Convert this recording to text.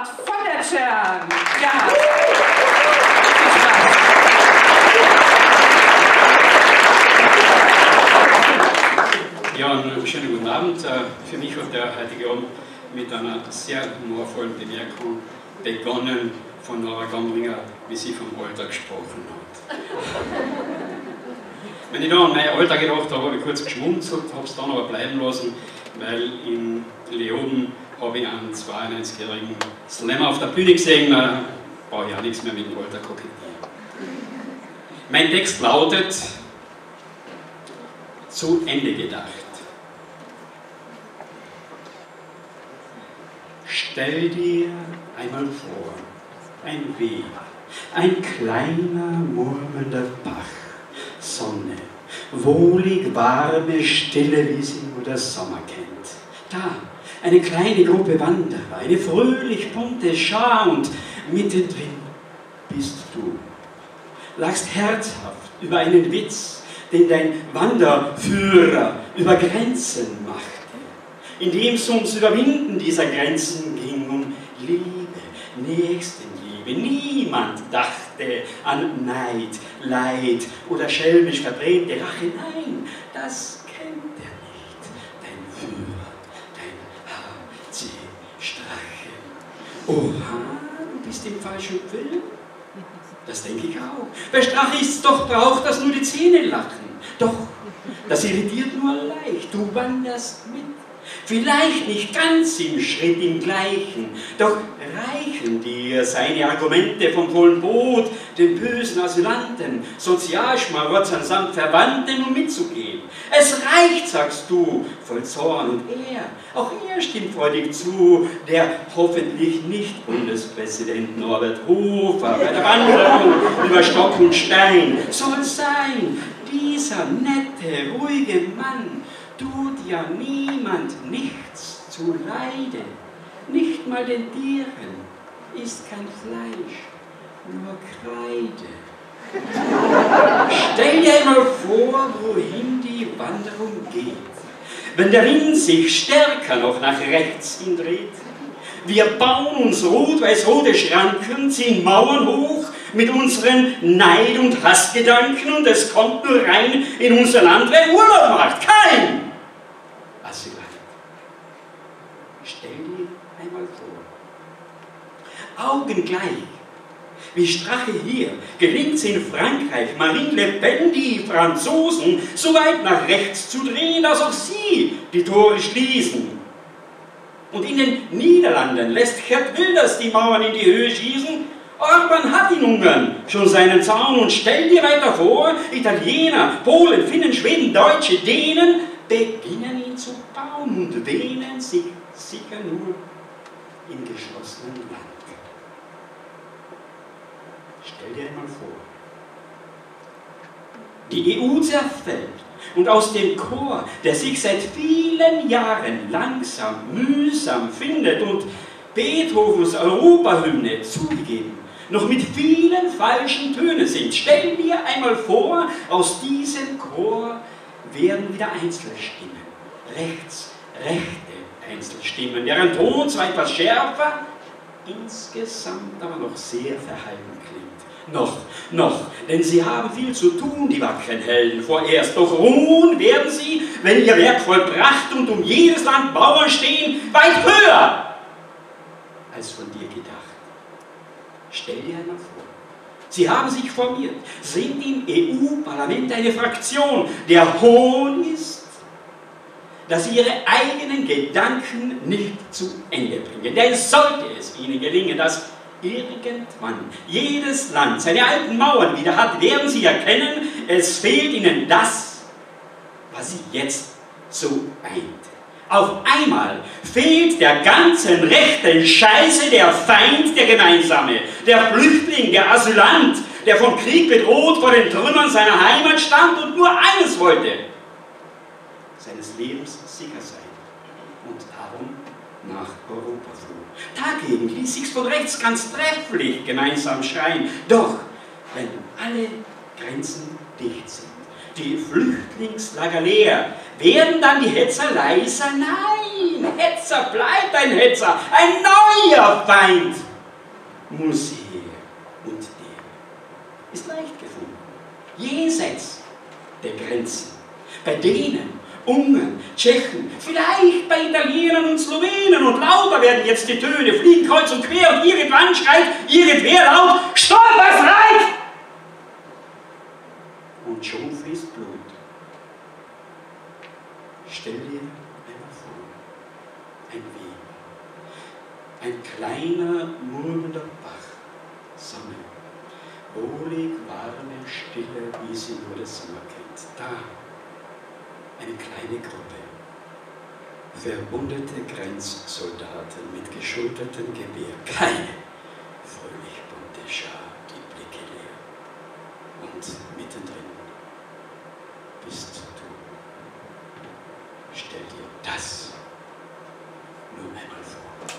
Konrad von der Tschern. Ja. Ja, einen schönen guten Abend. Für mich hat der heutige Abend mit einer sehr humorvollen Bemerkung begonnen von Nora Gamringer, wie sie vom Alter gesprochen hat. Wenn ich da an mein Alter gedacht habe, habe ich kurz geschmunzelt, habe es dann aber bleiben lassen, weil in Leoben habe ich einen 92-jährigen Slammer auf der Bühne gesehen, da brauche ich auch nichts mehr mit dem Alter kokettieren. Mein Text lautet: Zu Ende gedacht. Stell dir einmal vor, ein Weg, ein kleiner murmelnder Bach, Sonne, wohlig warme, stille, wie sie nur der Sommer kennt. Da, eine kleine Gruppe Wanderer, eine fröhlich bunte Schar und mittendrin bist du. Lachst herzhaft über einen Witz, den dein Wanderführer über Grenzen machte, in dem es ums Überwinden dieser Grenzen ging, um Liebe, Nächstenliebe. Niemand dachte an Neid, Leid oder schelmisch verdrehte Rache. Nein, das kennt er nicht. Dein Führer, dein HC Strache. Oha, du bist im falschen Film? Das denke ich auch. Bei Strache ist es doch braucht, dass nur die Zähne lachen. Doch, das irritiert nur leicht. Du wanderst mit. Vielleicht nicht ganz im Schritt im Gleichen, doch reichen dir seine Argumente vom Pol Pot, den bösen Asylanten, Sozialschmarotzern samt Verwandten, um mitzugehen. Es reicht, sagst du, voll Zorn, und auch er stimmt freudig zu, der hoffentlich nicht Bundespräsident Norbert Hofer bei der Wanderung über Stock und Stein soll sein. Dieser nette, ruhige Mann tut ja niemand nichts zu Leide, nicht mal den Tieren ist kein Fleisch, nur Kreide. Stell dir einmal vor, wohin die Wanderung geht, wenn der Wind sich stärker noch nach rechts hin dreht. Wir bauen uns rot-weiß-rote Schranken, ziehen Mauern hoch mit unseren Neid- und Hassgedanken, und es kommt nur rein in unser Land, wer Urlaub macht. Kein Asylant. Stell dir einmal vor. Augengleich, wie Strache hier, gelingt es in Frankreich, Marine Le Pen, die Franzosen, so weit nach rechts zu drehen, dass auch sie die Tore schließen. Und in den Niederlanden lässt Gerd Wilders die Mauern in die Höhe schießen. Orban hat in Ungarn schon seinen Zaun, und stell dir weiter vor, Italiener, Polen, Finnen, Schweden, Deutsche, Dänen beginnen ihn zu bauen und wähnen sich sicher nur im geschlossenen Land. Stell dir einmal vor, die EU zerfällt, und aus dem Chor, der sich seit vielen Jahren langsam, mühsam findet und Beethovens Europahymne zugegeben noch mit vielen falschen Tönen singt. Stell dir einmal vor, aus diesem Chor werden wieder Einzelstimmen, rechte Einzelstimmen, deren Ton zwar etwas schärfer, insgesamt aber noch sehr verhalten klingt. Noch, denn sie haben viel zu tun, die wackeren Helden, vorerst. Doch ruhen werden sie, wenn ihr Werk vollbracht und um jedes Land Mauern stehen, weit höher als von dir gedacht. Stell dir einmal vor, sie haben sich formiert, sind im EU-Parlament eine Fraktion. Der Hohn ist, dass sie ihre eigenen Gedanken nicht zu Ende bringen. Denn sollte es ihnen gelingen, dass irgendwann jedes Land seine alten Mauern wieder hat, werden sie erkennen, es fehlt ihnen das, was sie jetzt so eint. Auf einmal fehlt der ganzen rechten Scheiße der Feind, der Gemeinsame, der Flüchtling, der Asylant, der vom Krieg bedroht vor den Trümmern seiner Heimat stand und nur eines wollte: seines Lebens sicher sein, und darum nach Europa floh. Dagegen ließ sich's von rechts ganz trefflich gemeinsam schreien. Doch wenn alle Grenzen dicht sind, die Flüchtlingslager leer, werden dann die Hetzer leiser? Nein, Ein Hetzer bleibt ein Hetzer, ein neuer Feind muss her. Und der ist leicht gefunden, jenseits der Grenzen. Bei denen, Ungarn, Tschechen, vielleicht bei Italienern und Slowenen, und lauter werden jetzt die Töne, fliegen kreuz und quer, und irgendwann schreit irgendwer laut: Stopp, es reicht! Und schon fließt Blut. Stell dir einmal vor, ein Weg, ein kleiner, murmelnder Bach, Sonne, wohlig, warme, stille, wie sie nur der Sommer kennt. Da, eine kleine Gruppe, verwundete Grenzsoldaten mit geschultertem Gewehr, keine fröhlich bunte Schar, die Blicke leer. Und mittendrin bist du. Stell dir das nur einmal vor.